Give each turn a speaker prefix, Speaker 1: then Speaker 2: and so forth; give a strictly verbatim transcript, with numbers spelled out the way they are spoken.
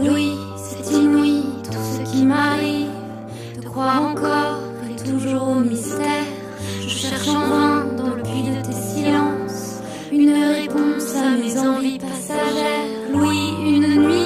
Speaker 1: Oui, c'est inouï tout ce qui m'arrive, de croire encore et toujours au mystère. Je cherche en vain dans le puits de tes silences une réponse à mes envies passagères.